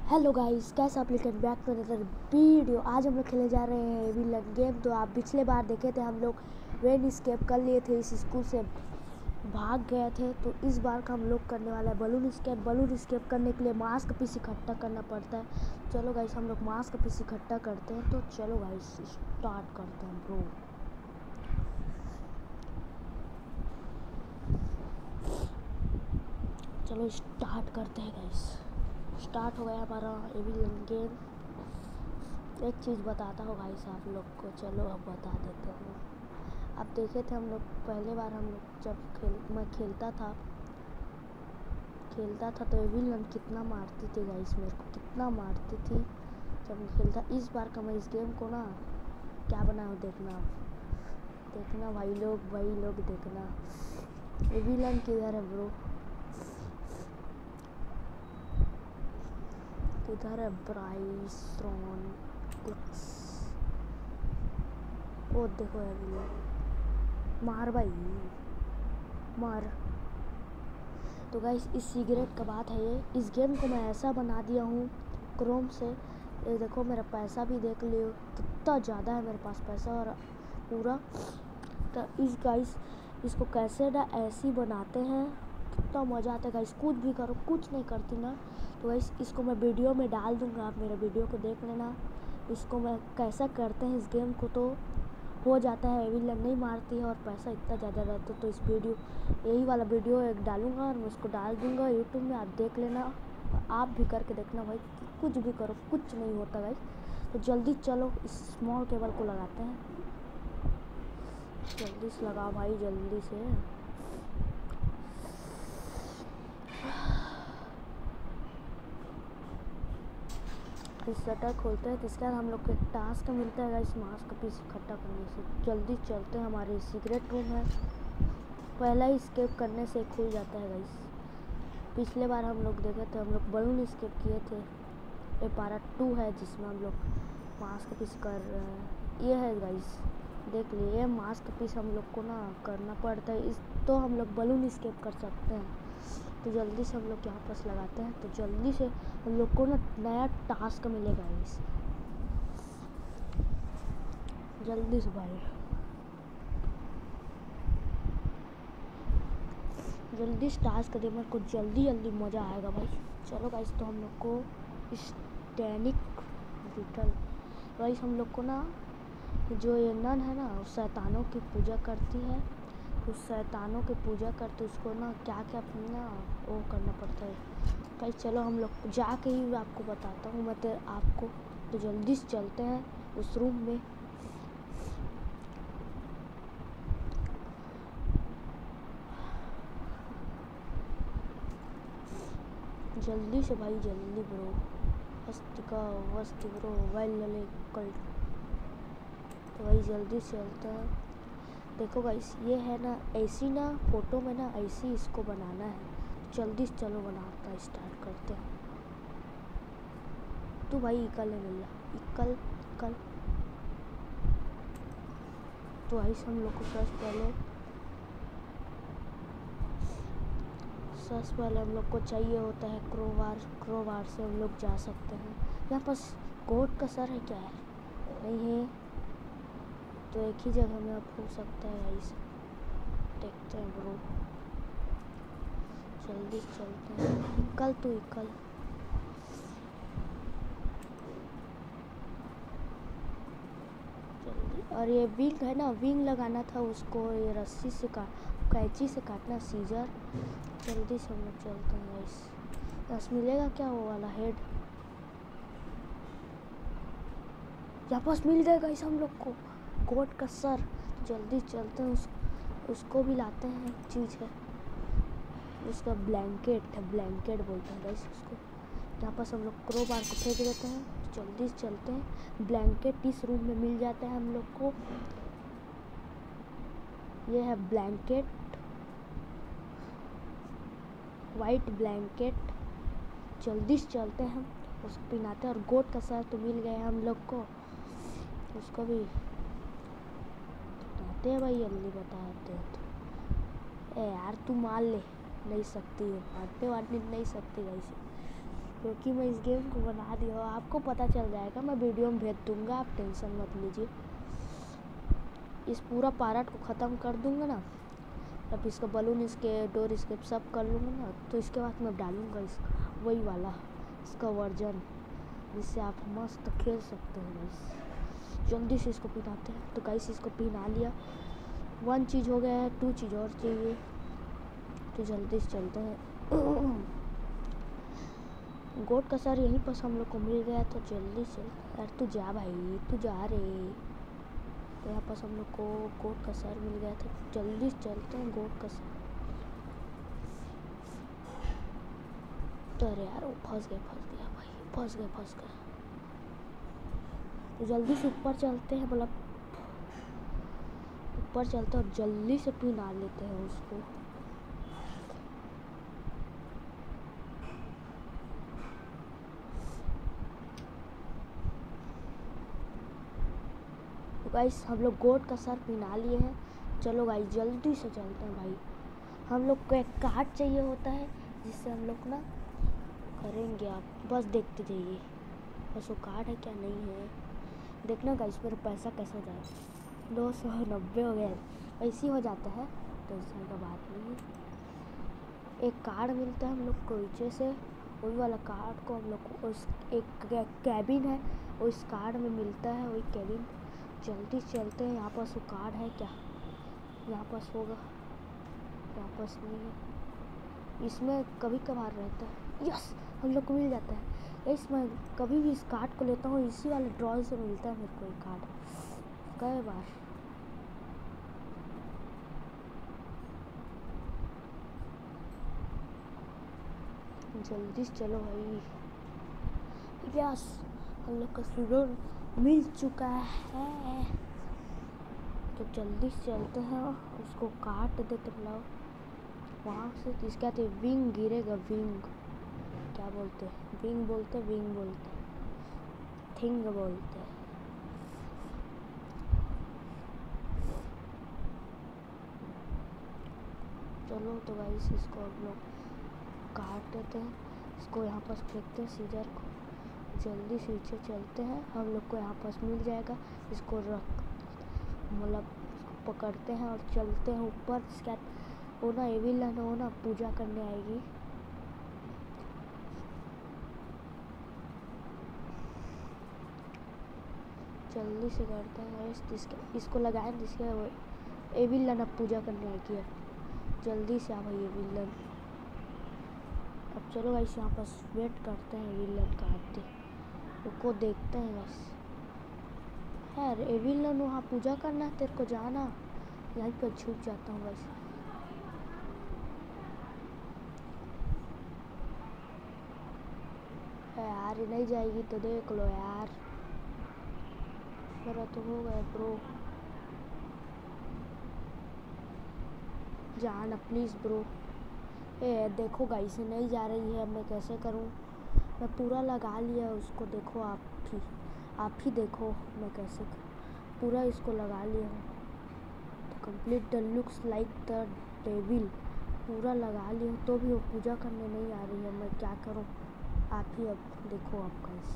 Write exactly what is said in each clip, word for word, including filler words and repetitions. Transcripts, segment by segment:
Hello guys, कैसे आप welcome back to another video. आज हम लोग खेलने जा रहे हैं विलन गेम। तो आप पिछले बार देखे थे हम लोग रेन स्केप कर लिए थे, इस स्कूल से भाग गए थे। तो इस बार का हम लोग करने वाला है बलून स्केप। बलून स्केप करने के लिए मास्क पीस इकट्ठा करना पड़ता है। चलो गाइस, हम लोग मास्क पीस इकट्ठा करते हैं। तो चलो गाइस स्टार्ट करते हैं ब्रो। चलो स्टार्ट करते हैं गाइस। स्टार्ट हो गया हमारा विलन गेम। एक चीज़ बताता हूँ भाई साहब लोग को, चलो अब बता देते हैं। अब देखे थे हम लोग पहले बार, हम लोग जब खेल मैं खेलता था खेलता था तो विलन कितना मारती थी गाइस, मेरे को कितना मारती थी जब मैं खेलता। इस बार का मैं इस गेम को ना क्या बनाऊँ, देखना देखना भाई लोग भाई लोग देखना। विलन किधर है ब्रो, किधर है ब्राइसन क्लास? वो देखो यार, मार भाई मार। तो गाइस इस सिगरेट का बात है ये। इस गेम को मैं ऐसा बना दिया हूँ क्रोम से। ये देखो मेरा पैसा भी देख लियो कितना ज़्यादा है मेरे पास पैसा और पूरा। तो इस गाइस इसको कैसे ना ऐसी बनाते हैं, कितना मज़ा आता है गाइस। कुछ भी करो, कुछ नहीं करती ना। तो गाइस इसको मैं वीडियो में डाल दूँगा, आप मेरे वीडियो को देख लेना। इसको मैं कैसा करते हैं इस गेम को, तो हो जाता है विलन नहीं मारती है और पैसा इतना ज़्यादा रहता है। तो इस वीडियो यही वाला वीडियो एक डालूँगा और मैं उसको डाल दूँगा यूट्यूब में, आप देख लेना। आप भी करके देखना भाई, कुछ भी करो कुछ नहीं होता गाइस। तो जल्दी चलो इस स्मॉल केबल को लगाते हैं, जल्दी से लगाओ भाई जल्दी से। इस शटर खोलते हैं तो इसके बाद हम लोग को एक टास्क मिलता है गाइस, मास्क पीस इकट्ठा करने से। जल्दी चलते हैं, हमारे सीक्रेट रूम है। पहला ही स्केप करने से खुल जाता है गाइस। पिछले बार हम लोग देखे थे, हम लोग बलून स्केप किए थे। ये पार्ट टू है जिसमें हम लोग मास्क पीस कर रहे हैं। ये है गाइस, देख लिए मास्क पीस हम लोग को ना करना पड़ता है। इस तो हम लोग बलून स्केप कर सकते हैं। तो जल्दी से हम लोग यहाँ पास लगाते हैं। तो जल्दी से हम लोग को ना नया टास्क मिलेगा इस, जल्दी से भाई जल्दी से टास्क दे, मेरे को जल्दी जल्दी मज़ा आएगा भाई। चलो गाइस, तो हम लोग को स्टैनिक विटल गाइस, हम लोग को ना जो ये नन है ना उस शैतानों की पूजा करती है। उस शैतानों की पूजा करते उसको ना क्या क्या ना वो करना पड़ता है गाइस। चलो हम लोग जाके ही आपको बताता हूँ मैं तो आपको। तो जल्दी से चलते हैं उस रूम में। जल्दी से भाई जल्दी ब्रो, वस्तिका वस्ति ब्रो वाइल लले कल। तो भाई जल्दी से चलते हैं। देखो गाइस ये है ना ऐसी ना फोटो में ना ऐसी इसको बनाना है। जल्दी से चलो बनाता स्टार्ट करते हैं। तो भाई इकल है मिल रहा, इकल इकल। तो भाई हम लोग को सबसे पहले सबसे पहले हम लोग को चाहिए होता है क्रोवार। क्रोवार से हम लोग जा सकते हैं। यहाँ पास कोर्ट का सर है क्या है? नहीं है तो एक ही जगह में अब हो सकता है गाइस, देखते हैं ब्रो। जल्दी चलते हैं, इकल तो इकल। जल्दी। और ये विंग है ना, विंग लगाना था उसको, ये रस्सी से काट कैंची से काटना, सीजर। जल्दी से हम लोग चलते हैं गाइस। बस मिलेगा क्या वो वाला हेड? यहाँ पास मिल गया गाइस हम लोग को कोट का सर। जल्दी चलते हैं, उस उसको भी लाते हैं। एक चीज़ है उसका ब्लैंकेट है, ब्लैंकेट बोलते हैं गाइस उसको। यहाँ पास हम लोग क्रोबार को फेंक देते हैं। जल्दी से चलते हैं, ब्लैंकेट इस रूम में मिल जाता है हम लोग को। ये है ब्लैंकेट, वाइट ब्लैंकेट। जल्दी से चलते हैं, हम उसको पहनाते हैं। और गोट का सर तो मिल गया हम लोग को, उसको भी बताते हैं भाई, जल्दी बताते हैं। तो ए यार तू मार ले, नहीं सकती है, मारने वारने नहीं सकती भाई से। क्योंकि मैं इस गेम को बना दिया हूँ। आपको पता चल जाएगा, मैं वीडियो में भेज दूँगा, आप टेंशन मत लीजिए। इस पूरा पार्ट को ख़त्म कर दूँगा ना, अब इसका बलून, इसके डोर, इसके सब कर लूँगा ना, तो इसके बाद मैं डालूँगा इसका वही वाला इसका वर्जन, जिससे आप मस्त खेल सकते हो गाइस। जल्दी से इसको पिनाते हैं। तो गाइस इसको पिना लिया, वन चीज़ हो गया है, टू चीज़ और चाहिए, तो जल्दी से चलते हैं। गोट का सर यहीं पर हम लोग को मिल गया, तो जल्दी से यार तू जा भाई, तू जा रे। तो यहाँ पर हम लोग को गोट का सर मिल गया था, जल्दी से चलते हैं गोट का सर। तो अरे यार वो फंस गए फंस गया भाई, फंस गए फंस गए। तो जल्दी से ऊपर चलते हैं, मतलब ऊपर चलते हैं और जल्दी से पिना लेते हैं उसको। तो गाइस हम लोग गोट का सर पिना लिए हैं। चलो गाइस जल्दी से चलते हैं भाई। हम लोग को एक कार्ड चाहिए होता है, जिससे हम लोग ना करेंगे, आप बस देखते जाइए बस वो कार्ड है क्या नहीं है। देखना गाइस मेरा पैसा कैसा जाए, दो सौ नब्बे हो गया, ऐसे ही हो जाता है, टेंशन का बात नहीं है। एक कार्ड मिलता है हम लोग को नीचे से, वही वाला कार्ड को हम लोग को उस एक कैबिन है, उस कार्ड में मिलता है वही कैबिन। जल्दी चलते हैं। यहाँ पास वो कार्ड है क्या, यहाँ पास होगा, यहाँ पास नहीं है, इसमें कभी कभार रहता है। यस हम लोग को मिल जाता है। इसमें कभी भी इस कार्ड को लेता हूँ, इसी वाले ड्रॉ से मिलता है मेरे को एक कार्ड कई बार। जल्दी से चलो भाई। यस हम लोग का सुडोर मिल चुका है, तो जल्दी से चलते हैं, उसको काट देते मतलब वहाँ से। इसका तो विंग गिरेगा, विंग क्या बोलते हैं, विंग बोलते विंग बोलते थिंग बोलते हैं। चलो तो गाइस इसको हम लोग काट देते हैं, इसको यहाँ पास फेंकते हैं सीजर को, जल्दी से नीचे चलते हैं। हम लोग को यहाँ पास मिल जाएगा, इसको रख मतलब इसको पकड़ते हैं और चलते हैं ऊपर। इसका वो ना एविलन वो ना पूजा करने आएगी। जल्दी से करते हैं इसके, इसको लगाएं जिसके वो एविलन अब पूजा करने आएगी। जल्दी से आ भाई एविलन। अब चलो गाइस यहाँ पास वेट करते हैं एविलन का आते, उसको देखते हैं बस। यार एविलन वहाँ पूजा करना है, तेरे को जाना, यहीं पर छूट जाता हूँ बस। यार नहीं जाएगी तो देख लो यार, मेरा तो हो गया ब्रो, जाना प्लीज़ ब्रो। ए देखो गाइस नहीं जा रही है, अब मैं कैसे करूँ, मैं पूरा लगा लिया उसको, देखो आप ही आप ही देखो मैं कैसे पूरा इसको लगा लिया हूँ। तो complete the looks like the devil, पूरा लगा लिया हूँ, तो भी वो पूजा करने नहीं आ रही है, मैं क्या करूँ, आप ही अब देखो आप गाइस।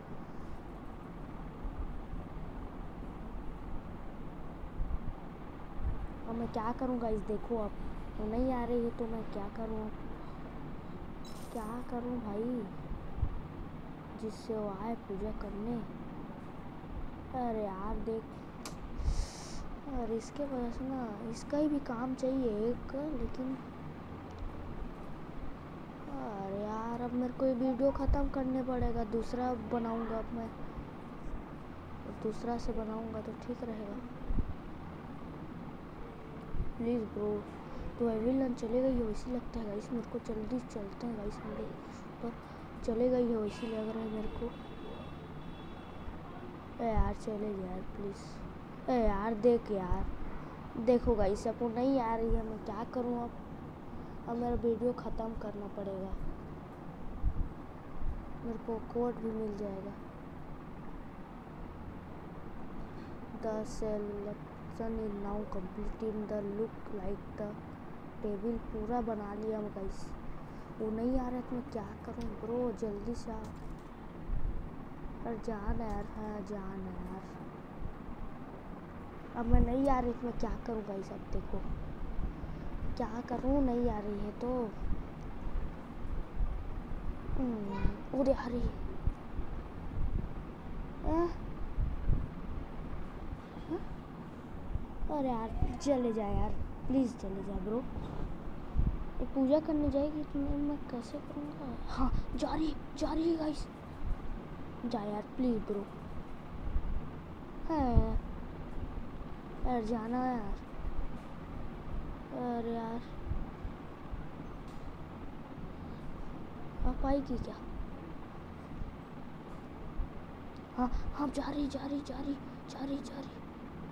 अब मैं क्या करूँ गाइस, देखो अब वो नहीं आ रही है तो मैं क्या करूँ, क्या करूँ भाई, जिससे वो आए पूजा करने। अरे यार देख, और इसके वजह से ना इसका ही भी काम चाहिए एक, लेकिन अरे यार अब मेरे को ये वीडियो ख़त्म करने पड़ेगा, दूसरा बनाऊंगा अब मैं, दूसरा से बनाऊंगा तो ठीक रहेगा। Please bro. तो एविलन चले गई है वैसी लगता है गाइस मेरे को, जल्दी चलते हैं गाइस, हम लोग पर चले गई है वैसी लग रहा है मेरे को। ए यार चले यार प्लीज़, ए यार देख यार, देखो गाइस अब वो नहीं आ रही है, मैं क्या करूँ अब अब मेरा वीडियो ख़त्म करना पड़ेगा, मेरे को कोड भी मिल जाएगा। The selection is now complete in the look like the table, पूरा बना लिया गाइस, वो नहीं आ रहा तो मैं क्या करूँ ब्रो, जल्दी से आ। पर जान यार, हाँ जान यार। अब मैं नहीं आ रही तो मैं क्या करूँ भाई, सब देखो क्या करूँ, नहीं आ रही है तो। अरे हरी अरे यार चले जा यार, प्लीज़ चले जा ब्रो। ये पूजा करने जाएगी तो मैं मैं कैसे करूँगा। हाँ जा रही जा रही है गाइस, जा यार प्लीज़ ब्रो। है यार जाना यार, अरे यार आप आएगी क्या। हाँ हाँ जा रही जा रही जा रही जा रही जा रही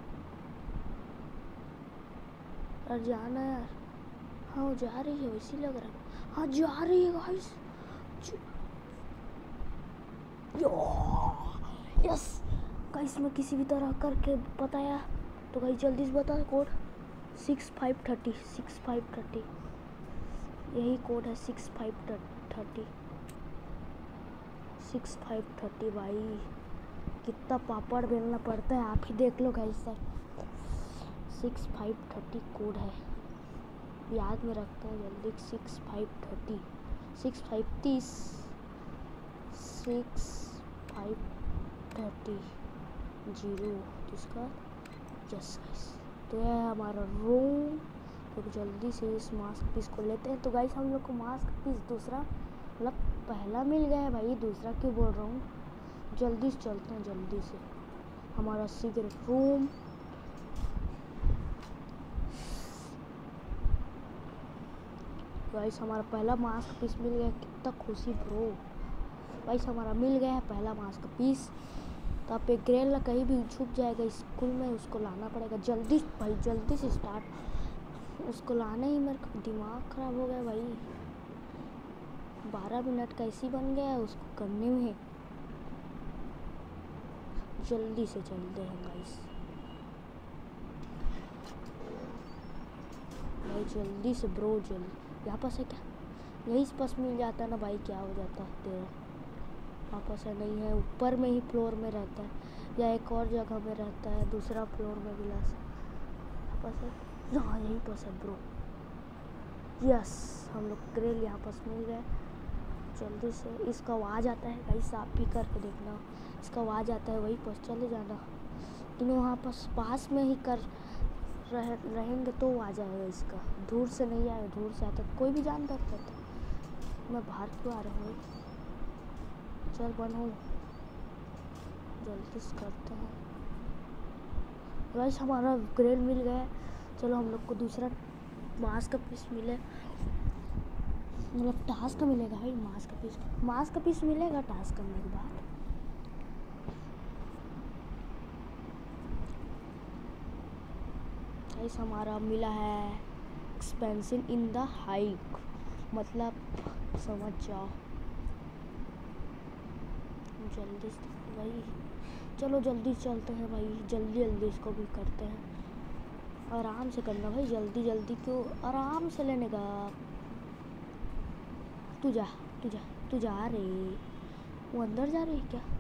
यार, जाना यार। हाँ वो जा रही है, वैसे लग रहा है। हाँ जा रही है गाइस, यस गाइस मैं किसी भी तरह करके बताया। तो गाइस जल्दी से बता code, six five thirty six five thirty यही कोड है, six five thirty six five thirty. भाई कितना पापड़ बेलना पड़ता है, आप ही देख लो guys. Sir six five thirty code है, याद में रखते हैं जल्दी। Six five thirty six five तीस सिक्स फाइव थर्टी जीरो इसका यस गाइस। तो है हमारा रूम। तो जल्दी से इस मास्क पीस को लेते हैं। तो गाइस हम लोग को मास्क पीस दूसरा मतलब पहला मिल गया है भाई, दूसरा क्यों बोल रहा हूँ। जल्दी से चलते हैं, जल्दी से हमारा सीक्रेट रूम। गाइस हमारा पहला मास्क पीस मिल गया, कितना खुशी ब्रो। गाइस हमारा मिल गया है पहला मास्क पीस। तो आप एक ग्रेल कहीं भी छुप जाएगा स्कूल में, उसको लाना पड़ेगा जल्दी भाई, जल्दी से स्टार्ट। उसको लाना ही मेरा दिमाग ख़राब हो गया भाई। बारह मिनट कैसी बन गया है उसको करने में। जल्दी से चलते हैं गाइस भाई, जल्दी से ब्रो। जल्दी यहाँ पास है क्या, यहीं पास मिल जाता है ना भाई, क्या हो जाता है तेरा। वापस है नहीं है, ऊपर में ही फ्लोर में रहता है या एक और जगह में रहता है, दूसरा फ्लोर में गिलास वापस है। हाँ यहीं पास है ब्रो, यस हम लोग ग्रिल यहाँ पास मिल गए। जल्दी से इसका आवाज़ आता है भाई, साफ भी करके देखना, इसका आवाज़ आता है वहीं पास चले जाना। लेकिन वहाँ पास पास में ही कर रह, रहेंगे तो आ जाएगा इसका, दूर से नहीं आएगा। दूर से आता तो कोई भी जानता था। मैं बाहर क्यों आ रहा हूँ, चल बनो जल्दी से करते हैं। गाइस हमारा ग्रेल मिल गया, चलो हम लोग को दूसरा मास्क का पीस मिले, मतलब टास्क मिलेगा भाई। मास्क का पीस मास्क का पीस मिलेगा टास्क करने के बाद। गाइस हमारा मिला है एक्सपेंशन इन द हाइक, मतलब समझ जाओ। जल्दी से भाई, चलो जल्दी चलते हैं भाई, जल्दी जल्दी इसको भी करते हैं। आराम से करना भाई, जल्दी जल्दी क्यों, आराम से लेने का। तू जा तू जा तू जा रही, वो अंदर जा रही है क्या।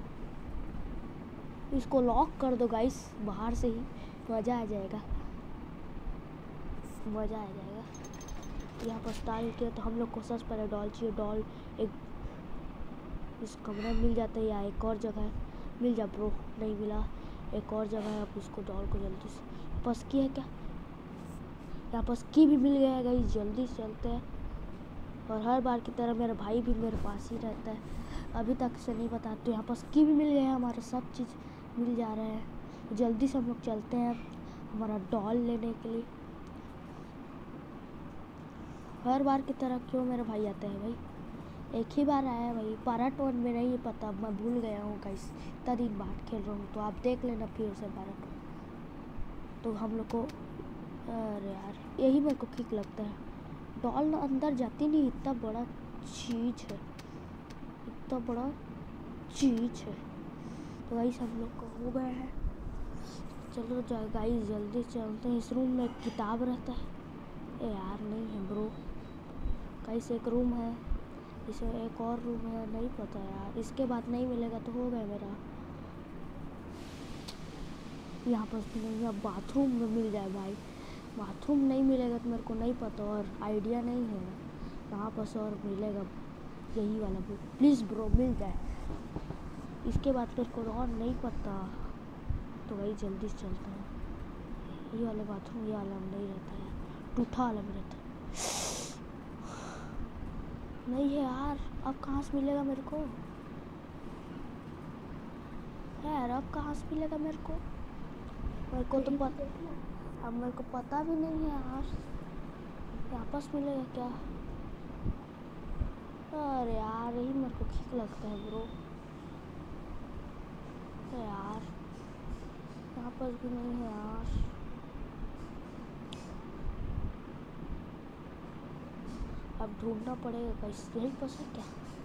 इसको लॉक कर दो गाइस बाहर से ही, मज़ा आ जाएगा, मज़ा आ जाएगा। यहाँ पर स्टाइल किया तो हम लोग को सबसे पहले डॉल चाहिए। डॉल एक इस कमरे में मिल जाता है या एक और जगह है, मिल जा ब्रो। नहीं मिला, एक और जगह है। आप इसको डॉल को जल्दी से, बस की है क्या, यहाँ पास की भी मिल गया है गाइस। जल्दी से चलते हैं। और हर बार की तरह मेरा भाई भी मेरे पास ही रहता है, अभी तक से नहीं बता। तो यहाँ पास की भी मिल गया है, हमारा सब चीज़ मिल जा रहा है। जल्दी से हम लोग चलते हैं हमारा डॉल लेने के लिए। हर बार की तरह क्यों मेरा भाई आता है भाई, एक ही बार आया है भाई। पार्ट वन में नहीं पता, मैं भूल गया हूँ गाइस, इतना दिन बाद खेल रहा हूँ। तो आप देख लेना फिर से पार्ट वन। तो हम लोग को, अरे यार यही मेरे को ठीक लगता है। डॉल अंदर जाती नहीं, इतना बड़ा चीज़ है, इतना बड़ा चीज़ है। तो गाइस हम लोग को हो गया है, चलो गाइस जल्दी चलते हैं। इस रूम में एक किताब रहता है, ए यार नहीं है ब्रो। गाइस एक रूम है, इसे एक और रूम है, नहीं पता यार, इसके बाद नहीं मिलेगा तो हो गया मेरा। यहाँ पर भी नहीं है, बाथरूम में मिल जाए भाई, बाथरूम नहीं मिलेगा तो मेरे को नहीं पता और आइडिया नहीं है यहाँ पर और मिलेगा यही वाला बुक। प्लीज़ ब्रो मिल जाए, इसके बाद मेरे को और नहीं पता। तो वही जल्दी से चलते हैं, ये वाला बाथरूम ये वाला नहीं रहता है, टूठा वाला में रहता है। नहीं है यार, अब कहाँ से मिलेगा मेरे को यार, अब कहाँ से मिलेगा मेरे को मेरे को तो पता, अब मेरे को पता भी नहीं है यार, वापस मिलेगा क्या? अरे यार यही मेरे को ठीक लगता है ब्रो यार, यहाँ पर भी नहीं है यार। अब ढूंढना पड़ेगा कैसे, यहीं पर है क्या?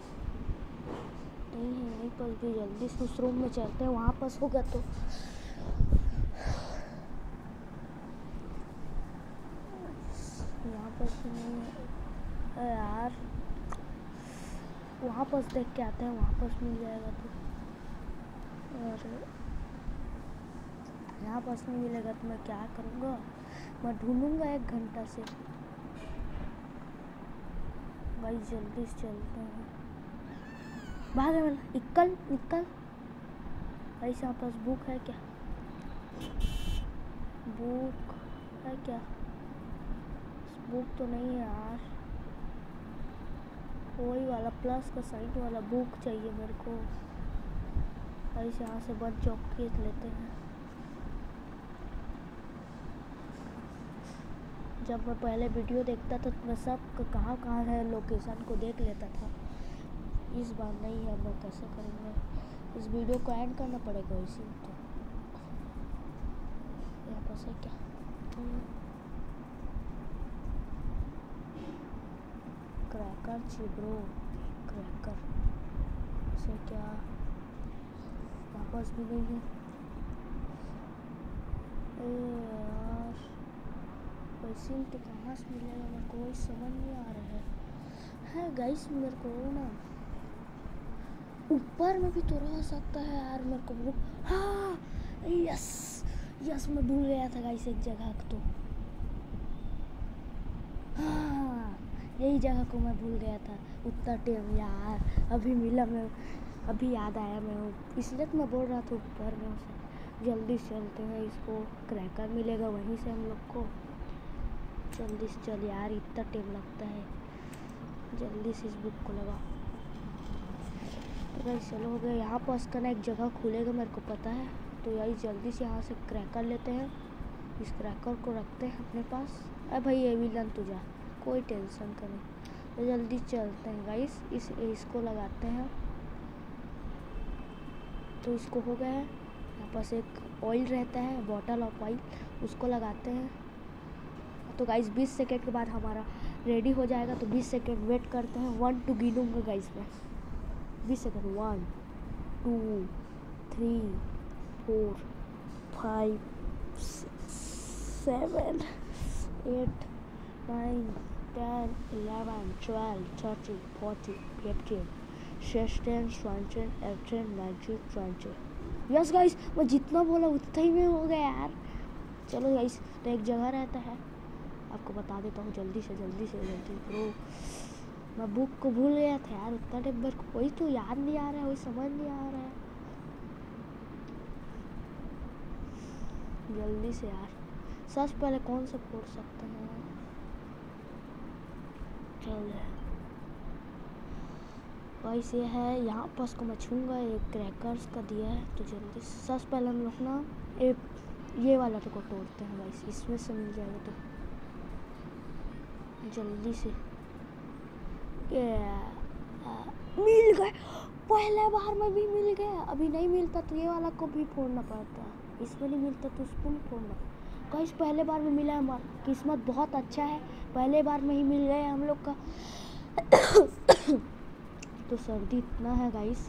नहीं है यहीं पर भी, जल्दी से उस रूम में चलते हैं, वहाँ पर होगा तो। यहाँ पर भी नहीं है यार, वहाँ पर देख के आते हैं, वहाँ पर मिल जाएगा तो। और यहाँ पर नहीं मिलेगा तो मैं क्या करूँगा, मैं ढूंढूंगा एक घंटा से भाई। जल्दी से चलते हैं, भाग वाला निकल निकल भाई। यहाँ पास बुक है क्या? बुक है क्या? बुक तो नहीं है यार, वही वाला प्लस का साइड वाला बुक चाहिए मेरे को। ऐसे यहाँ से बंद चौकीट लेते हैं। जब मैं पहले वीडियो देखता था तो मैं सब कहाँ कहाँ है लोकेशन को देख लेता था, इस बार नहीं है, मैं कैसे करूँगा? इस वीडियो को एंड करना पड़ेगा इसी तो। यहाँ पर है क्या? क्रैकर चाहिए ब्रो, क्रैकर से क्या? वापस भी नहीं है यार, वैसे तो कहाँ से मिलेगा मेरे को, कोई समझ नहीं आ रहा है। है गाइस मेरे को ना ऊपर में भी तो रह सकता है यार मेरे को। हाँ यस यस, मैं भूल गया था गाइस एक जगह तो, हाँ यही जगह को मैं भूल गया था। उतना टाइम यार अभी मिला, मैं अभी याद आया मैं, इसलिए तो मैं बोल रहा था ऊपर में से। जल्दी से चलते हैं, इसको क्रैकर मिलेगा वहीं से हम लोग को। जल्दी से चल यार, इतना टाइम लगता है, जल्दी से इस बुक को लगा। तो भाई चलो हो गया, यहाँ पर उसका ना एक जगह खुलेगा मेरे को पता है, तो यही जल्दी से यहाँ से क्रैकर लेते हैं, इस क्रैकर को रखते हैं अपने पास। अरे भाई ये विलन तू जा, कोई टेंशन का नहीं। तो जल्दी चलते हैं गाइस, इस इसको लगाते हैं। तो इसको हो गया है, यहाँ पास एक ऑयल रहता है, बॉटल ऑफ ऑयल, उसको लगाते हैं। तो गाइस बीस सेकेंड के बाद हमारा रेडी हो जाएगा, तो बीस सेकेंड वेट करते हैं। वन टू गिनूंगा गाइस मैं, बीस second, one two three four five six seven eight nine ten eleven twelve thirteen fourteen fifteen sixteen seventeen eighteen nineteen twenty. Yes guys, मैं जितना बोला उतना ही में हो गया यार। चलो गाइस, तो एक जगह रहता है, आपको बता देता हूँ जल्दी से जल्दी से जल्दी ब्रो। मैं बुक को भूल गया था यार, उतना टाइम मेरे को वही तो याद नहीं आ रहा है, वही समझ नहीं आ रहा है। जल्दी से यार, सबसे पहले कौन सा फोड़ सकते हैं? चल वैसे है, यहाँ पर उसको मैं छूँगा, एक क्रैकर्स का दिया है, तो जल्दी सबसे पहले हम लोग ना एक ये वाला तो को तोड़ते हैं गाइस, इसमें से मिल जाएगा तो जल्दी से। मिल गए, पहले बार में भी मिल गया। अभी नहीं मिलता तो ये वाला को भी फोड़ना पड़ता, इसमें नहीं मिलता तो उसको नहीं फोड़ना। गाइस पहले बार में मिला है, हमारा किस्मत बहुत अच्छा है, पहले बार में ही मिल गया हम लोग का। तो सर्दी इतना है गाइस,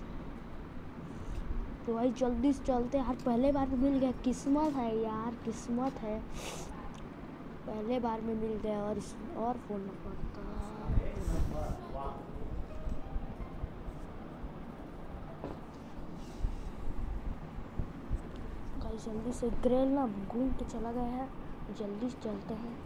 तो भाई जल्दी से चलते यार, पहले बार में मिल गया, किस्मत है यार, किस्मत है, पहले बार में मिल गया। और और फोड़ना पड़ता भाई जल्दी से ग्रेल ना घूम के चला गया है, जल्दी से चलते हैं,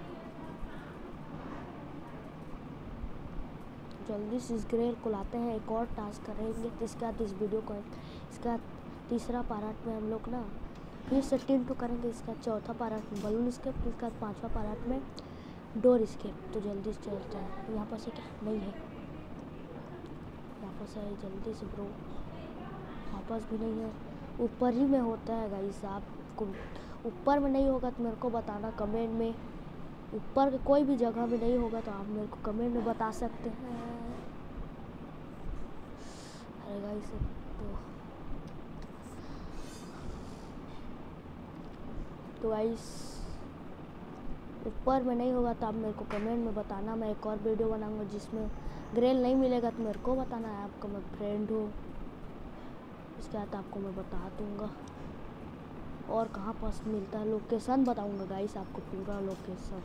जल्दी से इस ग्रेल को लाते हैं। एक और टास्क करेंगे तो इसके बाद इस वीडियो को इसका तीसरा पार्ट में हम लोग ना फिर से टीम टू करेंगे। इसका चौथा पार्ट में बलून स्केप, इसका पांचवा पार्ट में डोर स्केप। तो जल्दी से चलते हैं। यहाँ पर से क्या नहीं है, यहाँ पर से जल्दी से ब्रो, वापस भी नहीं है, ऊपर ही में होता है गाइस। आपको ऊपर में नहीं होगा तो मेरे को बताना कमेंट में, ऊपर के कोई भी जगह में नहीं होगा तो आप मेरे को कमेंट में बता सकते हैं। अरे गाइस तो तो गाइस ऊपर में नहीं होगा तो आप मेरे को कमेंट में बताना। मैं एक और वीडियो बनाऊंगा जिसमें ग्रेल नहीं मिलेगा तो मेरे को बताना है, आपका मैं फ्रेंड हूँ। इसके बाद आपको मैं बता दूंगा और कहाँ पास मिलता है, लोकेशन बताऊंगा गाइस आपको, पूरा लोकेशन।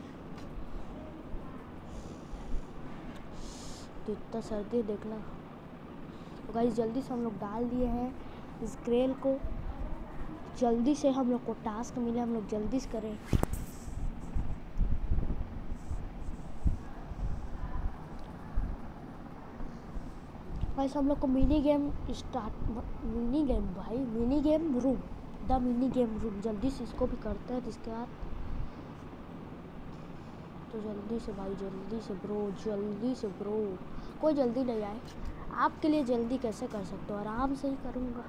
तो इतना सर्दी देखना। तो गाइस जल्दी से हम लोग डाल दिए हैं इस ग्रेल को, जल्दी से हम लोग को टास्क मिले, हम लोग जल्दी से करें। गाइस हम लोग को mini game start, mini game भाई, mini game room, the mini game room, जल्दी से इसको भी करते हैं। इसके बाद तो जल्दी से भाई, जल्दी से ब्रो, जल्दी से ब्रो, कोई जल्दी नहीं आए। आपके लिए जल्दी कैसे कर सकते हो, आराम से ही करूँगा।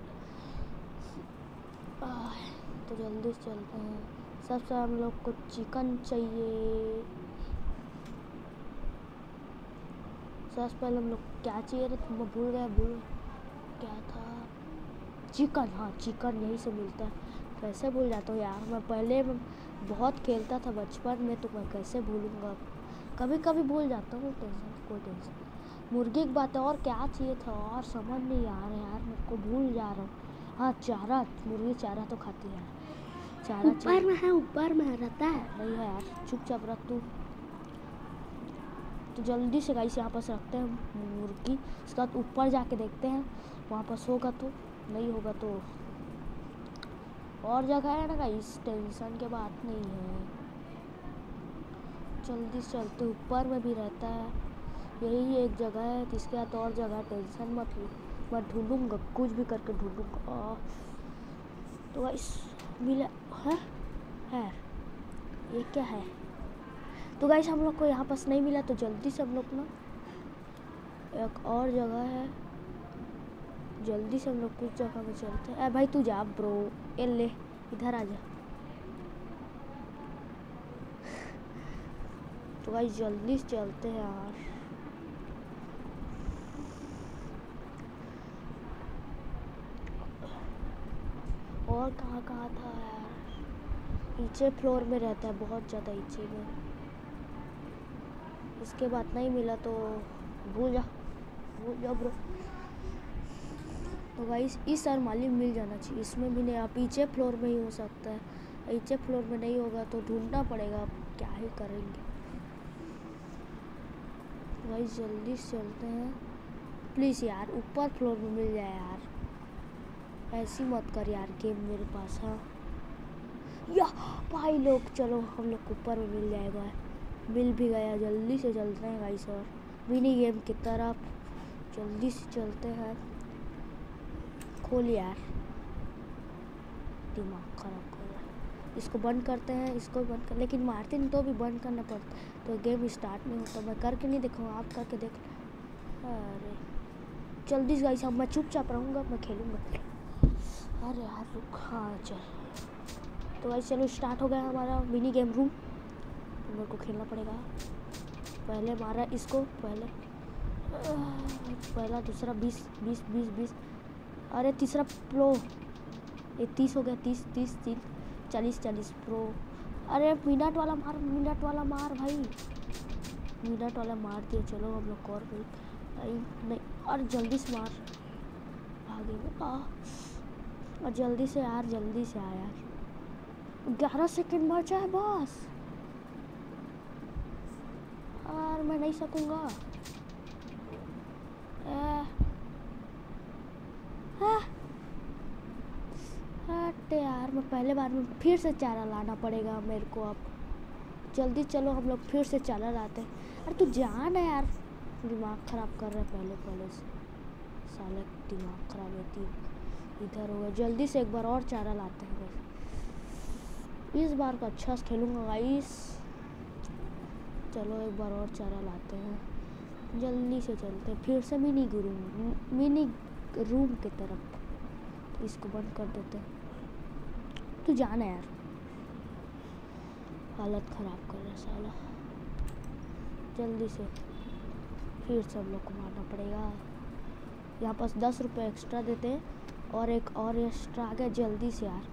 तो जल्दी से चलते हैं। सबसे हम लोग को चिकन चाहिए। सबसे पहले हम लोग क्या चाहिए था, मैं भूल गया, भूल क्या था, चिकन। हाँ चिकन यहीं से मिलता है, कैसे भूल जाता हूँ यार। मैं पहले मैं बहुत खेलता था बचपन में, तो मैं कैसे भूलूँगा, कभी कभी भूल जाता हूँ। टेंशन कोई टेंशन, मुर्गी की बात है। और क्या चाहिए था और समझ नहीं आ रहा यार, मेरे को भूल जा रहा हूँ। हाँ चारा, मुर्गी चारा तो खाती है, चारा ऊपर में है, ऊपर में रहता है। नहीं है यार, चुपचाप रख तू। तो जल्दी से गाइस यहाँ पास रखते हैं मुर्गी, इसके बाद ऊपर जाके देखते हैं वहाँ पास होगा तो, नहीं होगा तो और जगह है ना गाइस, टेंशन के बात नहीं है। जल्दी से चलते, ऊपर में भी रहता है, यही एक जगह है, इसके बाद और जगह, टेंशन मत लो, मैं ढूंढूंगा, कुछ भी करके ढूंढूंगा। तो गाइस मिला है, है ये क्या है। तो गाइस हम लोग को यहाँ पास नहीं मिला, तो जल्दी से हम लोग ना एक और जगह है, जल्दी से हम लोग कुछ जगह में चलते हैं। भाई तू जा ब्रो, ए ले इधर आ जा। तो गाइस जल्दी से चलते हैं यार। और कहाँ कहाँ था यार, नीचे फ्लोर में रहता है, बहुत ज़्यादा नीचे में। इसके बाद नहीं मिला तो भूल जा, भूल जा ब्रो। तो गाइस इस अरमाली में मिल जाना चाहिए, इसमें भी नहीं। आप पीछे फ्लोर में ही हो सकता है, नीचे फ्लोर में नहीं होगा तो ढूंढना पड़ेगा, आप क्या ही करेंगे। तो गाइस जल्दी से चलते हैं, प्लीज़ यार ऊपर फ्लोर में मिल जाए यार, ऐसी मत कर यार गेम मेरे पास। हाँ या भाई लोग, चलो हम लोग ऊपर में मिल जाएगा, मिल भी गया। जल्दी से चलते हैं गाइस और मिनी गेम की तरफ जल्दी से चलते हैं। खोल यार, दिमाग खराब कर रहा है। इसको बंद करते हैं, इसको बंद कर, लेकिन मारते नहीं तो भी बंद करना पड़ता, तो गेम स्टार्ट नहीं होता। मैं करके नहीं दिखाऊँ, आप करके देख। अरे जल्दी से गाइस, अब मैं चुपचाप रहूँगा, मैं खेलूँगा। अरे यार रुक, हाँ चल। तो गाइस चलो स्टार्ट हो गया हमारा मिनी गेम रूम, तो मेरे को खेलना पड़ेगा। पहले मारा इसको, पहले पहला दूसरा बीस बीस बीस बीस, अरे तीसरा प्रो, ये तीस हो गया, तीस तीस तीस चालीस चालीस प्रो। अरे मिनट वाला मार, मिनट वाला मार भाई, मिनट वाला मार दिया। चलो हम लोग और भी नहीं नहीं, और जल्दी से मार, आगे में आ, और जल्दी से यार, जल्दी से आ यार, ग्यारह सेकंड बचा है बस यार, मैं नहीं सकूँगा। हट यार। पहले बार में फिर से चारा लाना पड़ेगा मेरे को। अब जल्दी चलो, हम लोग फिर से चारा लाते हैं। अरे तू जान है यार, दिमाग ख़राब कर रहा है पहले पहले से, साले दिमाग ख़राब होती। इधर होगा, जल्दी से एक बार और चारा लाते हैं। इस बार का अच्छा से खेलूँगा गाइस। चलो एक बार और चारा लाते हैं, जल्दी से चलते हैं फिर से मिनी रूम मिनी रूम की तरफ। इसको बंद कर देते हैं। तू जाना यार, हालत ख़राब कर रहा है साला। जल्दी से फिर से हम लोग को मारना पड़ेगा। यहाँ पास दस रुपये एक्स्ट्रा देते हैं और एक और एक्स्ट्रा आ गया। जल्दी से यार,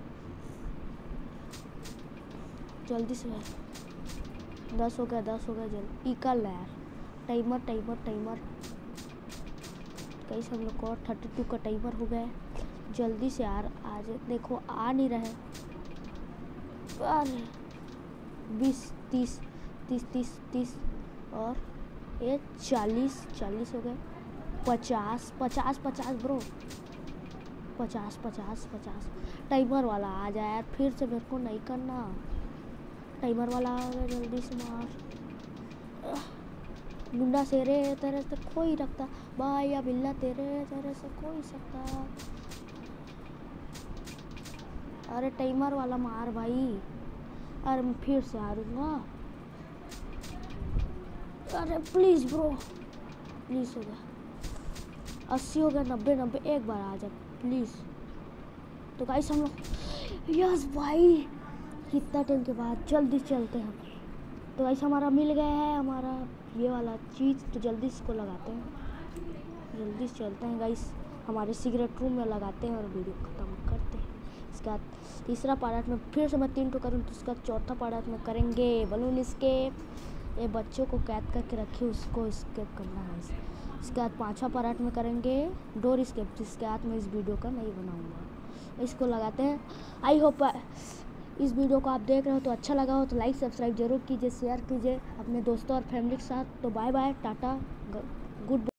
जल्दी से यार, दस हो गया दस हो गया जल्दी निकल यार। टाइमर टाइमर टाइमर कहीं से हम लोग को थर्टी टू का टाइमर हो गया है। जल्दी से यार आज देखो आ नहीं रहे। अरे बीस तीस तीस तीस तीस और ये चालीस चालीस हो गए। पचास पचास पचास ब्रो, पचास पचास पचास। टाइमर वाला आ जाए यार, फिर से मेरे को नहीं करना। टाइमर वाला आ गया, जल्दी से मार। मुंडा सेरे तेरे से कोई रखता भाई, या बिल्ला तेरे तेरे से कोई सकता। अरे टाइमर वाला मार भाई। अरे मैं फिर से हारूंगा। अरे प्लीज़ ब्रो, प्लीज़ हो गया अस्सी हो गया, नब्बे नब्बे एक बार आ जा प्लीज़। तो गाइस हम लोग यस भाई, कितना टाइम के बाद जल्दी चलते हैं। तो गाइस हमारा मिल गया है हमारा ये वाला चीज़, तो जल्दी इसको लगाते हैं। जल्दी से चलते हैं गाइस, हमारे सिगरेट रूम में लगाते हैं और वीडियो ख़त्म करते हैं। इसका तीसरा पार्ट में फिर से मैं तीन टो करूँ, तो उसका चौथा पार्ट में करेंगे बलून स्केप। ये बच्चों को कैद करके रखिए, उसको स्केप करना है। इसके बाद पाँचवा पार्ट में करेंगे डोर स्केप, जिसके बाद मैं इस वीडियो का नहीं बनाऊँगा। इसको लगाते हैं। आई होप इस वीडियो को आप देख रहे हो तो अच्छा लगा हो तो लाइक सब्सक्राइब जरूर कीजिए, शेयर कीजिए अपने दोस्तों और फैमिली के साथ। तो बाय बाय, टाटा, गुड।